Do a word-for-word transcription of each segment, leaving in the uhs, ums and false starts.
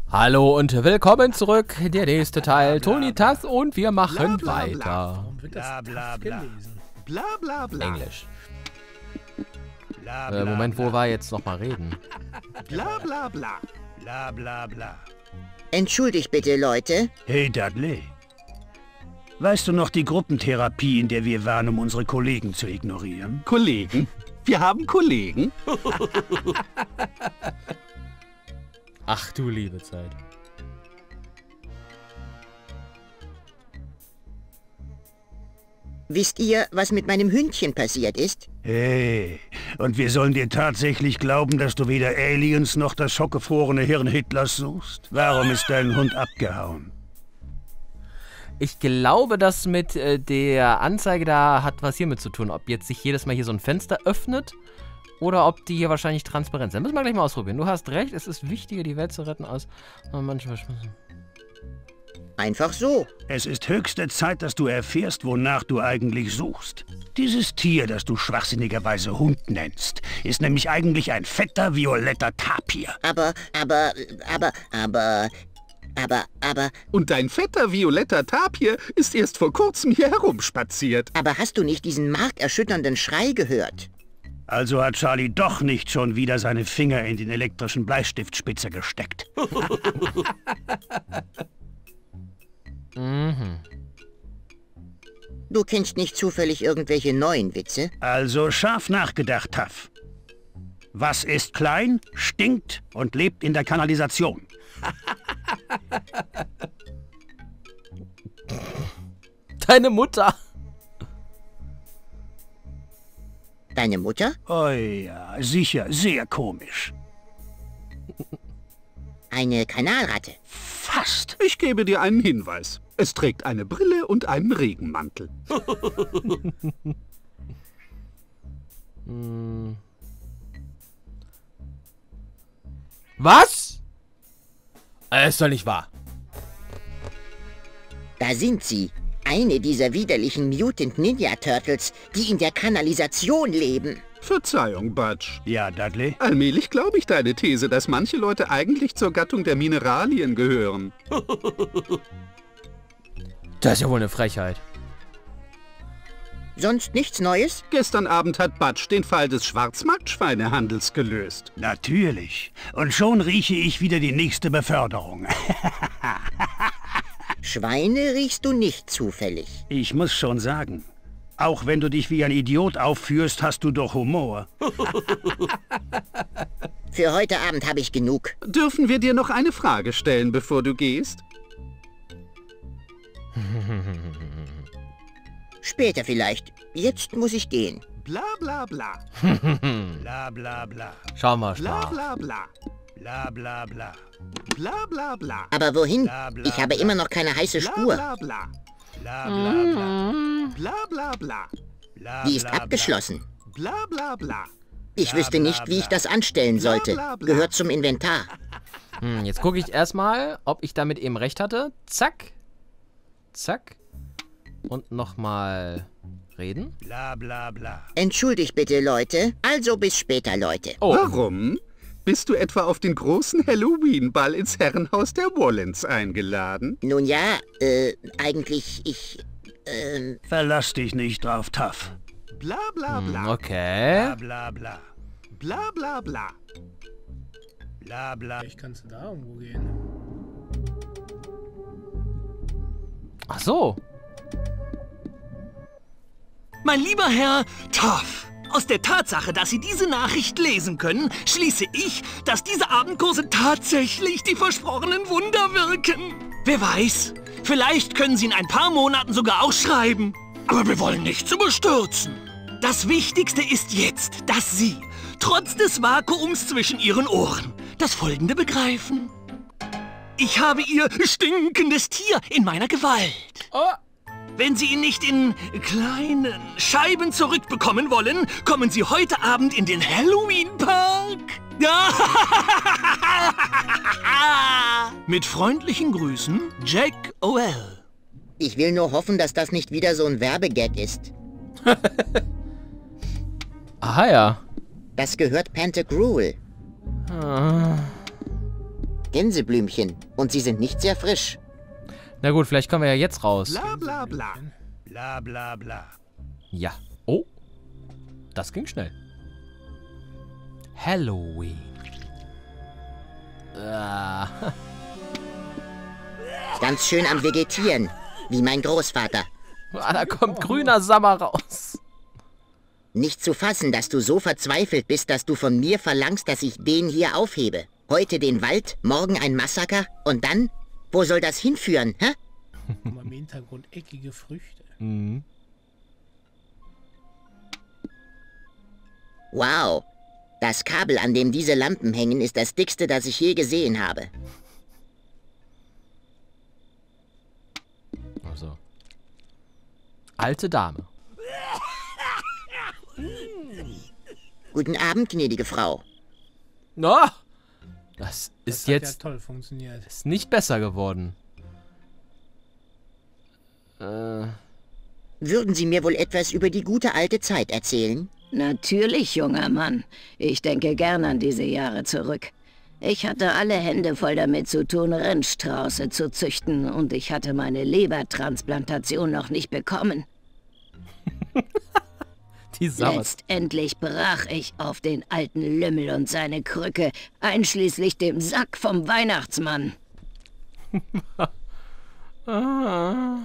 Hallo und willkommen zurück. Der nächste Teil, Toni Tass, und wir machen bla, bla, weiter. bla. Warum wird das Bla, bla, Taff bla. gelesen? Bla bla bla. Englisch. Bla, Äh, bla, Moment, wo bla. war jetzt nochmal reden? Bla bla bla. Bla bla bla. Entschuldigt bitte, Leute. Hey Dudley. Weißt du noch die Gruppentherapie, in der wir waren, um unsere Kollegen zu ignorieren? Kollegen? Wir haben Kollegen? Ach du liebe Zeit. Wisst ihr, was mit meinem Hündchen passiert ist? Hey, und wir sollen dir tatsächlich glauben, dass du weder Aliens noch das schockgefrorene Hirn Hitlers suchst? Warum ist dein Hund abgehauen? Ich glaube, das mit äh, der Anzeige da hat was hiermit zu tun. Ob jetzt sich jedes Mal hier so ein Fenster öffnet oder ob die hier wahrscheinlich transparent sind. Müssen wir gleich mal ausprobieren. Du hast recht, es ist wichtiger, die Welt zu retten, als manchmal... Einfach so. Es ist höchste Zeit, dass du erfährst, wonach du eigentlich suchst. Dieses Tier, das du schwachsinnigerweise Hund nennst, ist nämlich eigentlich ein fetter, violetter Tapir. Aber, aber, aber, aber, aber, aber, Und dein fetter violetter Tapir ist erst vor kurzem hier herumspaziert. aber hast du nicht diesen markerschütternden Schrei gehört? Also hat Charlie doch nicht schon wieder seine Finger in den elektrischen Bleistiftspitzer gesteckt. Mhm. Du kennst nicht zufällig irgendwelche neuen Witze? Also scharf nachgedacht, Taff. Was ist klein, stinkt und lebt in der Kanalisation? Deine Mutter. Deine Mutter? Oh ja, sicher, sehr komisch. Eine Kanalratte. Fast. Ich gebe dir einen Hinweis. Es trägt eine Brille und einen Regenmantel. Hm. Was? Äh, ist doch nicht wahr. Da sind sie. Eine dieser widerlichen Mutant Ninja Turtles, die in der Kanalisation leben. Verzeihung, Butch. Ja, Dudley? Allmählich glaube ich deine These, dass manche Leute eigentlich zur Gattung der Mineralien gehören. Das ist ja wohl eine Frechheit. Sonst nichts Neues? Gestern Abend hat Butch den Fall des Schwarzmarktschweinehandels gelöst. Natürlich. Und schon rieche ich wieder die nächste Beförderung. Schweine riechst du nicht zufällig. Ich muss schon sagen, auch wenn du dich wie ein Idiot aufführst, hast du doch Humor. Für heute Abend habe ich genug. Dürfen wir dir noch eine Frage stellen, bevor du gehst? Später vielleicht. Jetzt muss ich gehen. Bla bla bla. Bla bla bla. Schauen wir Bla mal. bla bla. Bla bla bla. Bla bla bla. Aber wohin? Bla, bla, Ich habe bla. immer noch keine heiße Bla Spur. bla bla. Bla bla bla. Bla bla bla. Bla, Die ist bla, bla. abgeschlossen. Bla bla bla. Ich Bla, wüsste bla, nicht, wie ich bla. das anstellen Bla, sollte. bla, bla. Gehört zum Inventar. Hm, jetzt gucke ich erstmal, ob ich damit eben recht hatte. Zack. Zack. Und nochmal reden. Bla bla bla. Entschuldigt bitte, Leute. Also bis später, Leute. Oh, Warum? Bist du etwa auf den großen Halloween-Ball ins Herrenhaus der Wallens eingeladen? Nun ja, äh, eigentlich, ich, ähm, Verlass dich nicht drauf, Taff. Bla bla hm, bla. okay. Bla bla. Bla bla bla. Bla bla. Vielleicht kannst du da irgendwo gehen. Ach so. Mein lieber Herr Toff, aus der Tatsache, dass Sie diese Nachricht lesen können, schließe ich, dass diese Abendkurse tatsächlich die versprochenen Wunder wirken. Wer weiß, vielleicht können Sie in ein paar Monaten sogar ausschreiben. Aber wir wollen nichts überstürzen. Das Wichtigste ist jetzt, dass Sie, trotz des Vakuums zwischen Ihren Ohren, das Folgende begreifen. Ich habe Ihr stinkendes Tier in meiner Gewalt. Oh. Wenn Sie ihn nicht in kleinen Scheiben zurückbekommen wollen, kommen Sie heute Abend in den Halloween-Park. Mit freundlichen Grüßen, Jack O L. ich will nur hoffen, dass das nicht wieder so ein Werbegag ist. Aha, ja. Das gehört Pantagruel. Ah. Gänseblümchen. Und sie sind nicht sehr frisch. Na gut, vielleicht kommen wir ja jetzt raus. Bla bla bla. Bla bla bla. Ja. Oh. Das ging schnell. Halloween. Ah. Ganz schön am Vegetieren. Wie mein Großvater. Ah, da kommt grüner Sommer raus. Nicht zu fassen, dass du so verzweifelt bist, dass du von mir verlangst, dass ich den hier aufhebe. Heute den Wald, morgen ein Massaker und dann? Wo soll das hinführen, hä? Im Hintergrund eckige Früchte. Mhm. Wow. Das Kabel, an dem diese Lampen hängen, ist das dickste, das ich je gesehen habe. Also. Alte Dame. Guten Abend, gnädige Frau. Na, das ist Das hat jetzt ja toll funktioniert. ist nicht besser geworden. Äh, Würden Sie mir wohl etwas über die gute alte Zeit erzählen? Natürlich, junger Mann. Ich denke gern an diese Jahre zurück. Ich hatte alle Hände voll damit zu tun, Rindstrauße zu züchten, und ich hatte meine Lebertransplantation noch nicht bekommen. die Sauer. Letztendlich brach ich auf den alten Lümmel und seine Krücke, einschließlich dem Sack vom Weihnachtsmann. Ah.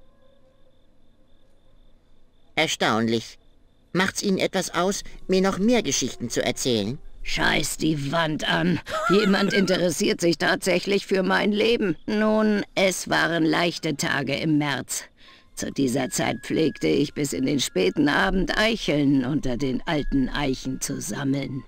Erstaunlich. Macht's Ihnen etwas aus, mir noch mehr Geschichten zu erzählen? Scheiß die Wand an. Jemand interessiert sich tatsächlich für mein Leben. Nun, es waren leichte Tage im März. Zu dieser Zeit pflegte ich bis in den späten Abend Eicheln unter den alten Eichen zu sammeln.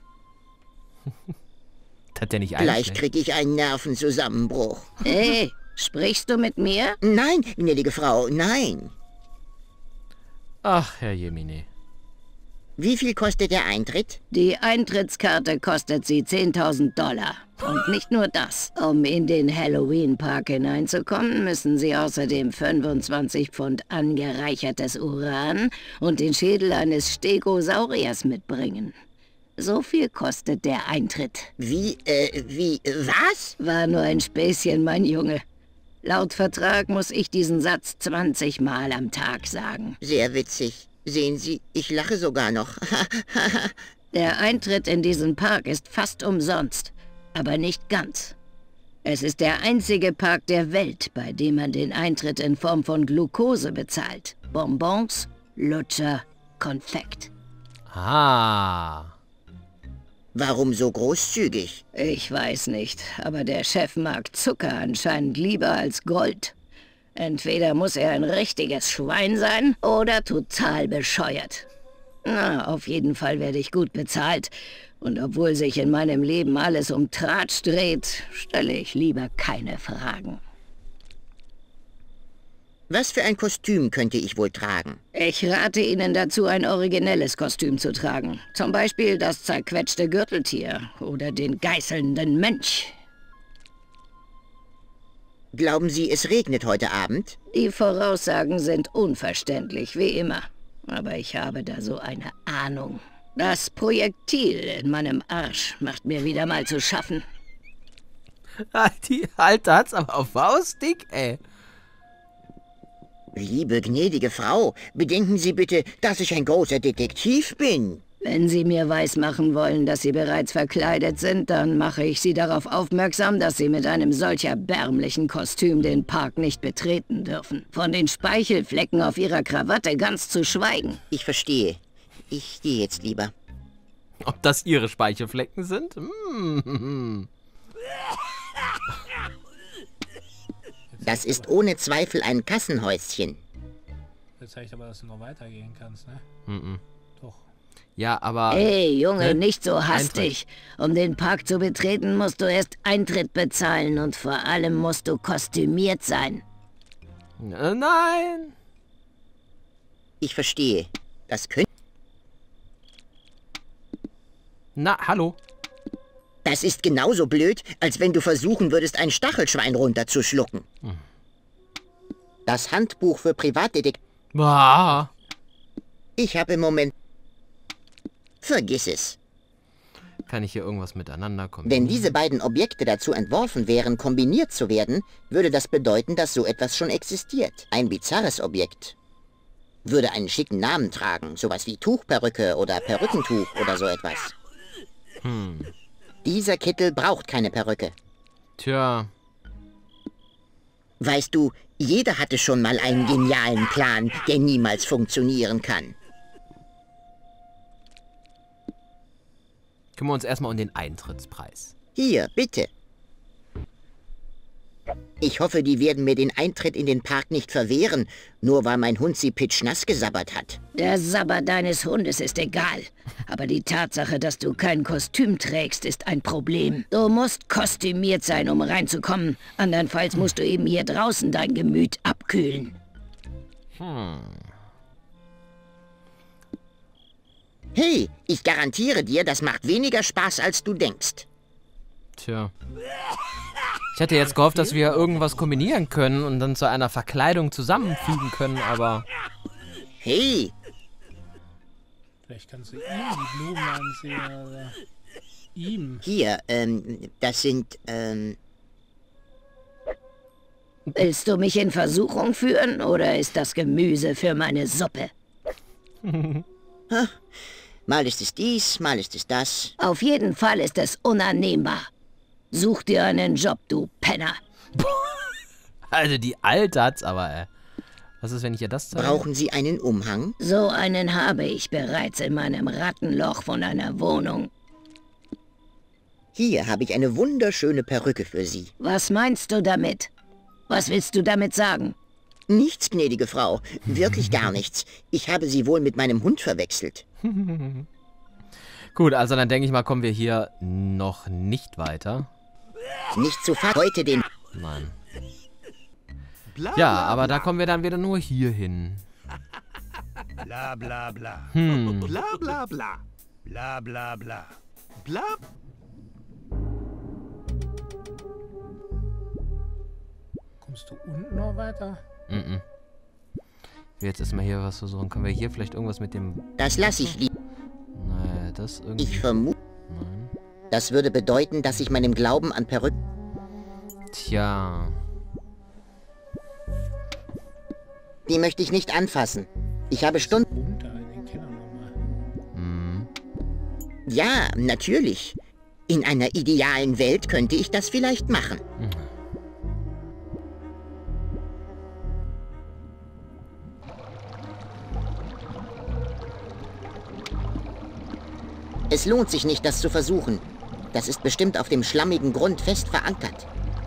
Hat der nicht Gleich eigentlich? krieg ich einen Nervenzusammenbruch. Hey, sprichst du mit mir? Nein, gnädige Frau, nein. Ach, Herr Jemine. Wie viel kostet der Eintritt? Die Eintrittskarte kostet sie zehntausend Dollar. Und nicht nur das. Um in den Halloween-Park hineinzukommen, müssen Sie außerdem fünfundzwanzig Pfund angereichertes Uran und den Schädel eines Stegosauriers mitbringen. So viel kostet der Eintritt. Wie, äh, wie, was? War nur ein Späßchen, mein Junge. Laut Vertrag muss ich diesen Satz zwanzig Mal am Tag sagen. Sehr witzig. Sehen Sie, ich lache sogar noch. Der Eintritt in diesen Park ist fast umsonst, aber nicht ganz. Es ist der einzige Park der Welt, bei dem man den Eintritt in Form von Glucose bezahlt. Bonbons, Lutscher, Konfekt. Ah. Warum so großzügig? Ich weiß nicht, aber der Chef mag Zucker anscheinend lieber als Gold. Entweder muss er ein richtiges Schwein sein oder total bescheuert. Na, auf jeden Fall werde ich gut bezahlt. Und obwohl sich in meinem Leben alles um Tratsch dreht, stelle ich lieber keine Fragen. Was für ein Kostüm könnte ich wohl tragen? Ich rate Ihnen dazu, ein originelles Kostüm zu tragen. Zum Beispiel das zerquetschte Gürteltier oder den geißelnden Mönch. Glauben Sie, es regnet heute Abend? Die Voraussagen sind unverständlich, wie immer. Aber ich habe da so eine Ahnung. Das Projektil in meinem Arsch macht mir wieder mal zu schaffen. Die Alte hat's aber auf Faustdick, ey. Liebe gnädige Frau, bedenken Sie bitte, dass ich ein großer Detektiv bin. Wenn Sie mir weismachen wollen, dass Sie bereits verkleidet sind, dann mache ich Sie darauf aufmerksam, dass Sie mit einem solch erbärmlichen Kostüm den Park nicht betreten dürfen. Von den Speichelflecken auf Ihrer Krawatte ganz zu schweigen. Ich verstehe. Ich gehe jetzt lieber. Ob das Ihre Speichelflecken sind? Hm. Das ist ohne Zweifel ein Kassenhäuschen. Das zeigt aber, dass du noch weitergehen kannst, ne? Mhm. Doch. Ja, aber... Hey, Junge, Ne? nicht so hastig. Um den Park zu betreten, musst du erst Eintritt bezahlen und vor allem musst du kostümiert sein. Äh, nein. Ich verstehe. Das könnte... Na, hallo. Das ist genauso blöd, als wenn du versuchen würdest, ein Stachelschwein runterzuschlucken. Hm. Das Handbuch für Privatdetektive... Bah. Ich habe im Moment... Vergiss es. kann ich hier irgendwas miteinander Wenn kombinieren? diese beiden Objekte dazu entworfen wären, kombiniert zu werden, würde das bedeuten, dass so etwas schon existiert. Ein bizarres Objekt würde einen schicken Namen tragen, sowas wie Tuchperücke oder Perückentuch oder so etwas. Hm. Dieser Kittel braucht keine Perücke. Tja. Weißt du, jeder hatte schon mal einen genialen Plan, der niemals funktionieren kann. Kümmern wir uns erstmal um den Eintrittspreis. Hier, bitte. Ich hoffe, die werden mir den Eintritt in den Park nicht verwehren, nur weil mein Hund sie pitschnass gesabbert hat. Der Sabber deines Hundes ist egal. Aber die Tatsache, dass du kein Kostüm trägst, ist ein Problem. Du musst kostümiert sein, um reinzukommen. Andernfalls musst du eben hier draußen dein Gemüt abkühlen. Hm. Hey, ich garantiere dir, das macht weniger Spaß, als du denkst. Tja. Ich hätte jetzt gehofft, dass wir irgendwas kombinieren können und dann zu einer Verkleidung zusammenfügen können, aber... Hey, Vielleicht kannst du ihm die Blumen ansehen, oder ihm. hier, ähm, das sind, ähm... Willst du mich in Versuchung führen oder ist das Gemüse für meine Suppe? Mal ist es dies, mal ist es das. Auf jeden Fall ist es unannehmbar. Such dir einen Job, du Penner. Also die Alte hat's aber, ey. Was ist, wenn ich ihr das zeige? Brauchen Sie einen Umhang? So einen habe ich bereits in meinem Rattenloch von einer Wohnung. Hier habe ich eine wunderschöne Perücke für Sie. Was meinst du damit? Was willst du damit sagen? Nichts, gnädige Frau. Wirklich gar nichts. Ich habe Sie wohl mit meinem Hund verwechselt. Gut, also dann denke ich mal, kommen wir hier noch nicht weiter. Nicht zu fassen. Heute den... Nein. Bla, Ja, bla, aber da bla. kommen wir dann wieder nur hier hin. Bla bla bla. Hm. Bla bla bla. Bla bla bla. Bla. Kommst du unten noch weiter? Mhm. Ich will jetzt erstmal hier was versuchen. Können wir hier vielleicht irgendwas mit dem... Das lasse ich lieb. Nein, das irgendwie... Ich vermute, Nein. das würde bedeuten, dass ich meinem Glauben an Perücken... Tja. Die möchte ich nicht anfassen. Ich habe Stunden... Runter in den Keller nochmal. Hm. Ja, natürlich. In einer idealen Welt könnte ich das vielleicht machen. Es lohnt sich nicht, das zu versuchen. Das ist bestimmt auf dem schlammigen Grund fest verankert.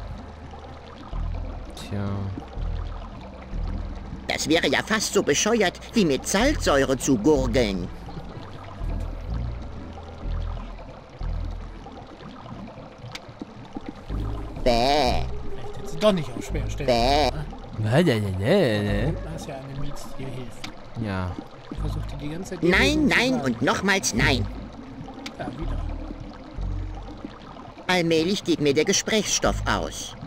Tja. Das wäre ja fast so bescheuert, wie mit Salzsäure zu gurgeln. Bäh, Vielleicht hättest du doch nicht auf schwer stellen. bäh. Da hast ja eine Mietz, die dir hilft. Ja. Ich versuchte die ganze Zeit... Nein, dir zu nein sagen. und nochmals nein. Ja, wieder. Allmählich geht mir der Gesprächsstoff aus.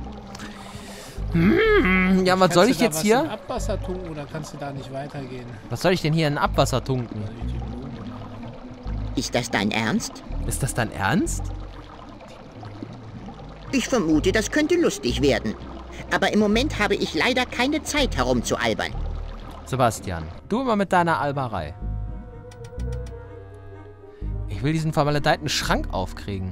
Ja, was soll Kannst ich du da jetzt was hier? in Abwasser tunken oder kannst du da nicht weitergehen? Was soll ich denn hier in Abwasser tunken? Also die Blumen oder- Ist das dein Ernst? Ist das dein Ernst? Ich vermute, das könnte lustig werden. Aber im Moment habe ich leider keine Zeit herumzualbern. Sebastian, du immer mit deiner Alberei. Ich will diesen vermaledeiten Schrank aufkriegen.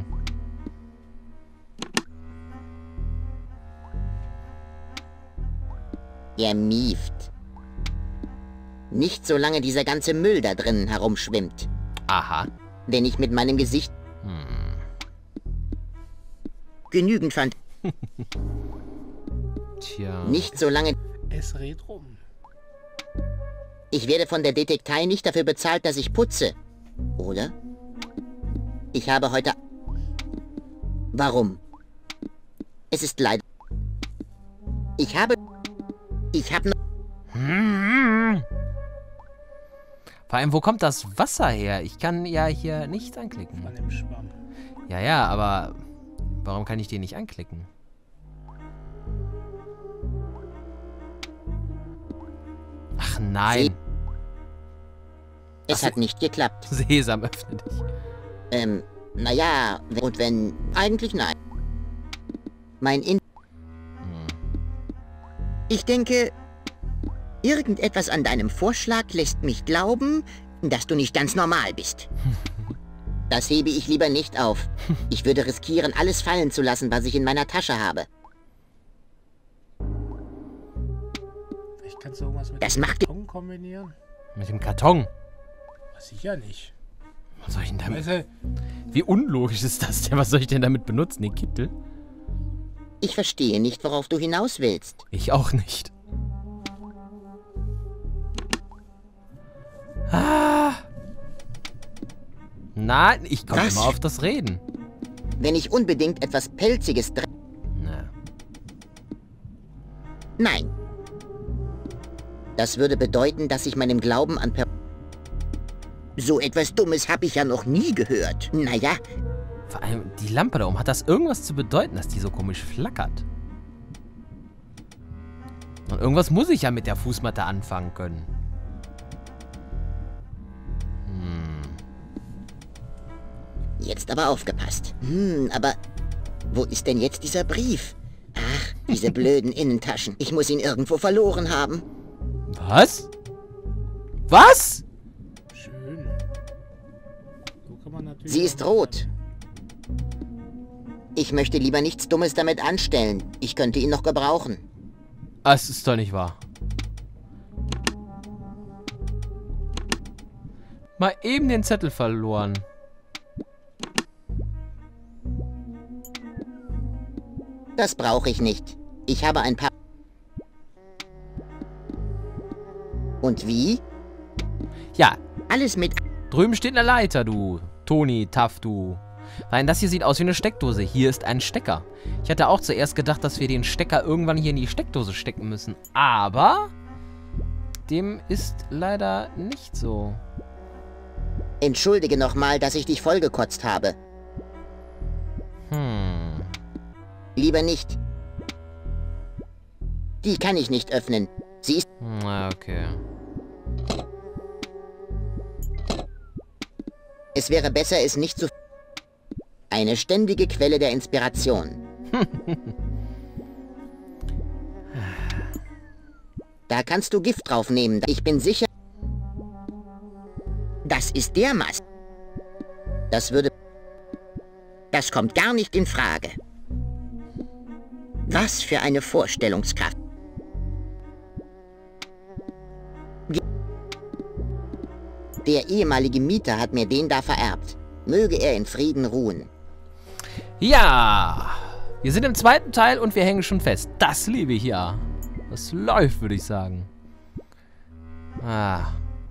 Er mieft. Nicht solange dieser ganze Müll da drinnen herumschwimmt. Aha. Wenn ich mit meinem Gesicht Hm. genügend fand. Tja. Nicht solange... Es dreht rum. Ich werde von der Detektei nicht dafür bezahlt, dass ich putze. Oder? Ich habe heute... Warum? Es ist leider... Ich habe... Ich habe... Hm. Vor allem, wo kommt das Wasser her? Ich kann ja hier nichts anklicken. Von dem Schwamm. Ja, ja, aber warum kann ich den nicht anklicken? Ach nein. Es Ach, hat nicht geklappt. Sesam, öffne dich. Ähm, Naja, und wenn... Eigentlich nein. Mein In... Ich denke, irgendetwas an deinem Vorschlag lässt mich glauben, dass du nicht ganz normal bist. Das hebe ich lieber nicht auf. Ich würde riskieren, alles fallen zu lassen, was ich in meiner Tasche habe. Vielleicht kannst du irgendwas mit Das dem macht- Karton kombinieren? Mit dem Karton. Sicher nicht. Was soll ich denn damit? Weißt du, Wie unlogisch ist das denn? Was soll ich denn damit benutzen? Den Kittel? Ich verstehe nicht, worauf du hinaus willst. Ich auch nicht. Ah. Nein, ich komme Was? immer auf das Reden. Wenn ich unbedingt etwas Pelziges dre... Na. Nein. Das würde bedeuten, dass ich meinem Glauben an per... So etwas Dummes habe ich ja noch nie gehört. Naja, Vor allem die Lampe da oben. Hat das irgendwas zu bedeuten, dass die so komisch flackert? Und irgendwas muss ich ja mit der Fußmatte anfangen können. Hm. jetzt aber aufgepasst. Hm, aber wo ist denn jetzt dieser Brief? Ach, diese blöden Innentaschen. Ich muss ihn irgendwo verloren haben. Was? Was? schön. So kann man natürlich Sie ist auch- rot. Ich möchte lieber nichts Dummes damit anstellen. Ich könnte ihn noch gebrauchen. Das ist doch nicht wahr. Mal eben den Zettel verloren. Das brauche ich nicht. Ich habe ein paar... Und wie? Ja, Alles mit... drüben steht eine Leiter, du. Toni, Taff, du. Nein, das hier sieht aus wie eine Steckdose. Hier ist ein Stecker. Ich hatte auch zuerst gedacht, dass wir den Stecker irgendwann hier in die Steckdose stecken müssen. Aber dem ist leider nicht so. Entschuldige nochmal, dass ich dich vollgekotzt habe. Hm. Lieber nicht. Die kann ich nicht öffnen. Sie ist... Na, okay. Es wäre besser, es nicht zu... Eine ständige Quelle der Inspiration. Da kannst du Gift drauf nehmen. Ich bin sicher... Das ist der Mast. Das würde... Das kommt gar nicht in Frage. Was für eine Vorstellungskraft. Der ehemalige Mieter hat mir den da vererbt. Möge er in Frieden ruhen. Ja, wir sind im zweiten Teil und wir hängen schon fest. Das liebe ich ja. Das läuft, würde ich sagen. Ah.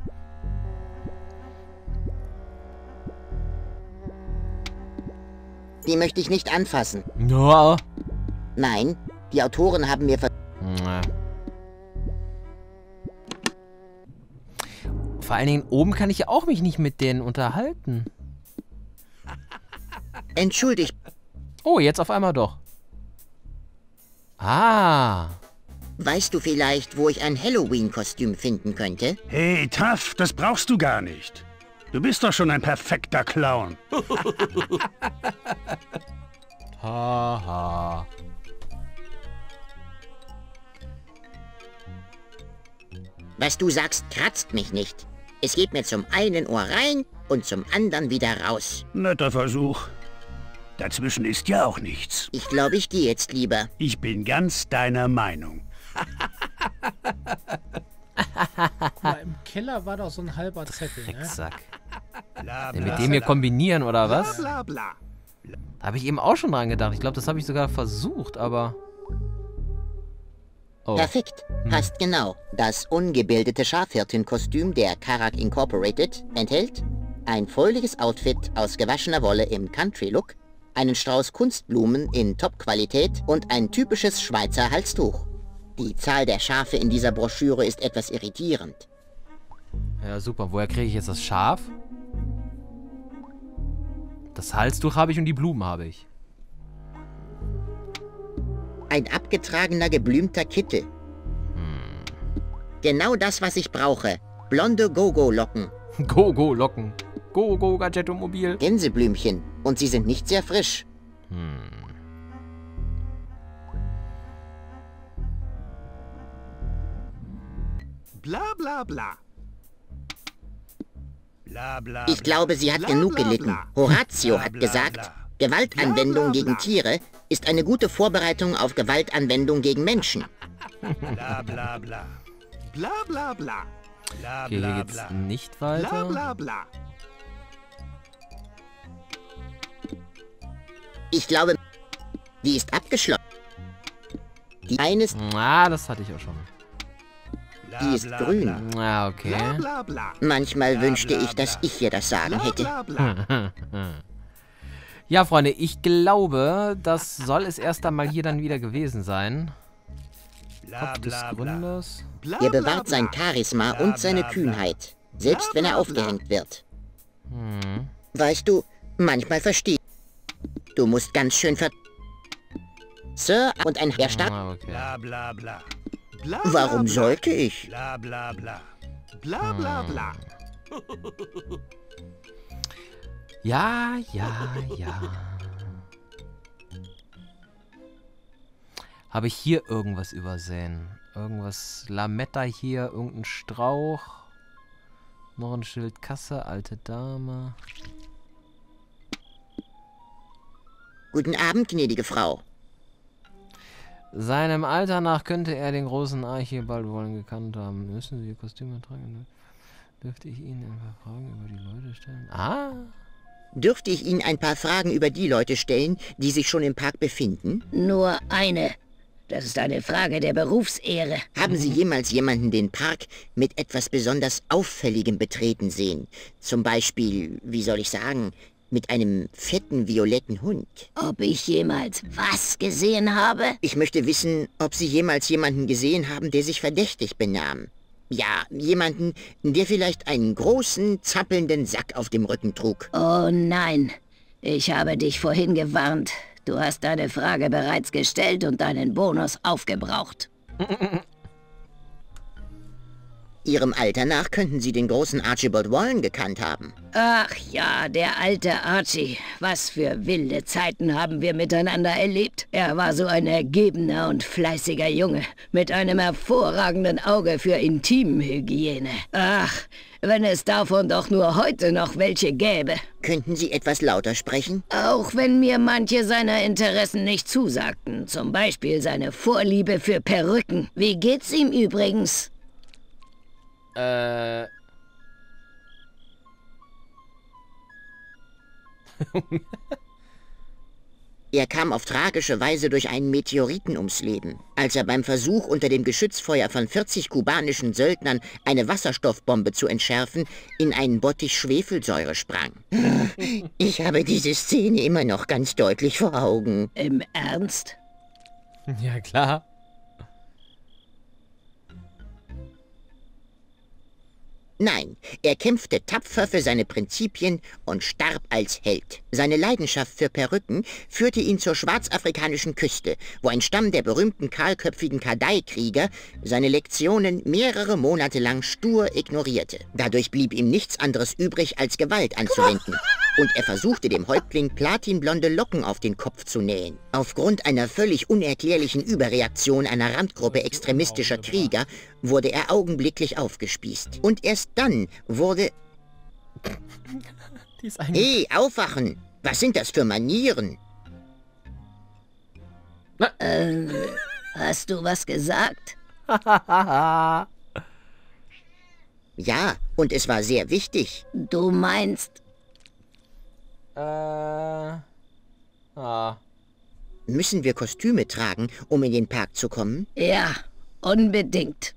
Die möchte ich nicht anfassen. Ja. Nein, die Autoren haben mir ver... Na. Vor allen Dingen, oben kann ich ja auch mich nicht mit denen unterhalten. Entschuldigt, Oh, jetzt auf einmal doch. Ah. weißt du vielleicht, wo ich ein Halloween-Kostüm finden könnte? Hey, Taff, das brauchst du gar nicht. Du bist doch schon ein perfekter Clown. Haha. Was du sagst, kratzt mich nicht. Es geht mir zum einen Ohr rein und zum anderen wieder raus. Netter Versuch. Dazwischen ist ja auch nichts. Ich glaube, ich gehe jetzt lieber. Ich bin ganz deiner Meinung. Guck mal, im Keller war doch so ein halber Zettel, ne? Drecksack. Bla, Den bla, mit dem hier bla. kombinieren, oder was? Bla bla. Da habe ich eben auch schon dran gedacht. Ich glaube, das habe ich sogar versucht, aber... Oh. Perfekt, passt genau. Das ungebildete Schafhirtin-Kostüm der Karak Incorporated enthält ein fröhliches Outfit aus gewaschener Wolle im Country-Look, einen Strauß Kunstblumen in Top-Qualität und ein typisches Schweizer Halstuch. Die Zahl der Schafe in dieser Broschüre ist etwas irritierend. Ja, super. Woher kriege ich jetzt das Schaf? Das Halstuch habe ich und die Blumen habe ich. Ein abgetragener, geblümter Kittel. Genau das, was ich brauche. Blonde Go-Go-Locken. Go, go, Locken. Go, go, Gadgetto-Mobil. Gänseblümchen. Und sie sind nicht sehr frisch. Hm. Bla bla bla. Bla, bla, Ich glaube, sie hat Bla, genug bla, gelitten. bla. Horatio Bla, hat bla, gesagt, bla. Gewaltanwendung Bla, bla, gegen bla. Tiere ist eine gute Vorbereitung auf Gewaltanwendung gegen Menschen. Bla, bla, bla. Bla bla bla. Bla, Okay, hier bla, geht's bla. nicht Bla weiter. bla bla. Ich glaube, die ist abgeschlossen. Die eine ist, Ah, das hatte ich auch schon. Bla, die ist bla, grün. bla. Ah, okay. Bla bla bla. Manchmal Bla, wünschte bla, ich, dass bla. ich ihr das Sagen Bla hätte. bla bla. Ja, Freunde, ich glaube, das soll es erst einmal hier dann wieder gewesen sein. Bla, Kopf des bla, bla. Gründers. Bla, Er bla, bewahrt bla. sein Charisma Bla, und seine bla, bla. Kühnheit, selbst Bla, wenn er bla, bla. aufgehängt wird. Hm. Weißt du, manchmal verstehe ich. Du musst ganz schön ver... Sir und ein Herr stark. Ah, okay. Bla, bla, bla. Bla, bla, Warum bla. sollte ich? Bla, bla, bla. Bla bla bla. Ja, ja, ja. Habe ich hier irgendwas übersehen? Irgendwas Lametta hier, irgendein Strauch. Noch ein Schild Kasse, alte Dame. Guten Abend, gnädige Frau. Seinem Alter nach könnte er den großen Archibald wohl gekannt haben. Müssen Sie Ihr Kostüm tragen? Dürfte ich Ihnen ein paar Fragen über die Leute stellen? Ah! Dürfte ich Ihnen ein paar Fragen über die Leute stellen, die sich schon im Park befinden? Nur eine. Das ist eine Frage der Berufsehre. Haben Sie jemals jemanden den Park mit etwas besonders Auffälligem betreten sehen? Zum Beispiel, wie soll ich sagen, mit einem fetten violetten Hund. Ob ich jemals was gesehen habe? Ich möchte wissen, ob Sie jemals jemanden gesehen haben, der sich verdächtig benahm. Ja, jemanden, der vielleicht einen großen, zappelnden Sack auf dem Rücken trug. Oh nein. Ich habe dich vorhin gewarnt. Du hast deine Frage bereits gestellt und deinen Bonus aufgebraucht. Ihrem Alter nach könnten Sie den großen Archibald Wallen gekannt haben. Ach ja, der alte Archie. Was für wilde Zeiten haben wir miteinander erlebt. Er war so ein ergebener und fleißiger Junge, mit einem hervorragenden Auge für Intimhygiene. Ach, wenn es davon doch nur heute noch welche gäbe. Könnten Sie etwas lauter sprechen? Auch wenn mir manche seiner Interessen nicht zusagten. Zum Beispiel seine Vorliebe für Perücken. Wie geht's ihm übrigens? Äh. Er kam auf tragische Weise durch einen Meteoriten ums Leben, als er beim Versuch, unter dem Geschützfeuer von vierzig kubanischen Söldnern eine Wasserstoffbombe zu entschärfen, in einen Bottich Schwefelsäure sprang. Ich habe diese Szene immer noch ganz deutlich vor Augen. Im Ernst? Ja, klar. Nein, er kämpfte tapfer für seine Prinzipien und starb als Held. Seine Leidenschaft für Perücken führte ihn zur schwarzafrikanischen Küste, wo ein Stamm der berühmten kahlköpfigen Kadai-Krieger seine Lektionen mehrere Monate lang stur ignorierte. Dadurch blieb ihm nichts anderes übrig, als Gewalt anzuwenden. Und er versuchte dem Häuptling platinblonde Locken auf den Kopf zu nähen. Aufgrund einer völlig unerklärlichen Überreaktion einer Randgruppe extremistischer Krieger wurde er augenblicklich aufgespießt. Und erst dann wurde... Die ist eigentlich. Hey, aufwachen! Was sind das für Manieren? Ähm, hast du was gesagt? Ja, und es war sehr wichtig. Du meinst... äh. Ah. Müssen wir Kostüme tragen, um in den Park zu kommen? Ja, unbedingt.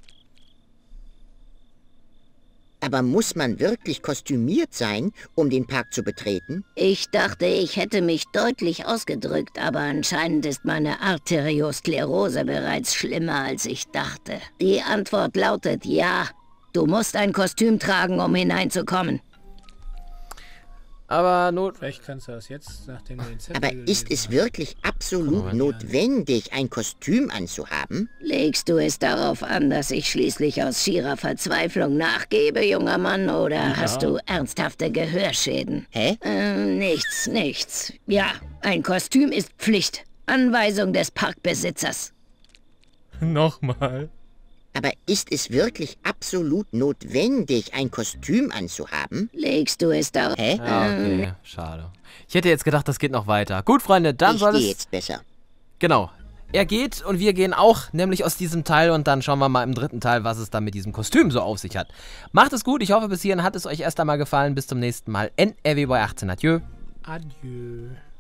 Aber muss man wirklich kostümiert sein, um den Park zu betreten? Ich dachte, ich hätte mich deutlich ausgedrückt, aber anscheinend ist meine Arteriosklerose bereits schlimmer, als ich dachte. Die Antwort lautet ja. Du musst ein Kostüm tragen, um hineinzukommen. Aber not... Vielleicht kannst du das jetzt, nachdem du den Zettel Aber gelesen ist es hast. wirklich absolut Moment. notwendig, ein Kostüm anzuhaben? Legst du es darauf an, dass ich schließlich aus schierer Verzweiflung nachgebe, junger Mann, oder hast du ernsthafte Gehörschäden? Hä? Ähm, nichts, nichts. Ja, ein Kostüm ist Pflicht. Anweisung des Parkbesitzers. Nochmal. Aber ist es wirklich absolut notwendig, ein Kostüm anzuhaben? Legst du es darauf... Hä? Ah, okay. Schade. Ich hätte jetzt gedacht, das geht noch weiter. Gut, Freunde, dann Ich soll gehe es... jetzt besser. Genau. Er geht und wir gehen auch, nämlich aus diesem Teil. Und dann schauen wir mal im dritten Teil, was es da mit diesem Kostüm so auf sich hat. Macht es gut. Ich hoffe, bis hierhin hat es euch erst einmal gefallen. Bis zum nächsten Mal. N R W Boy achtzehn. Adieu. Adieu.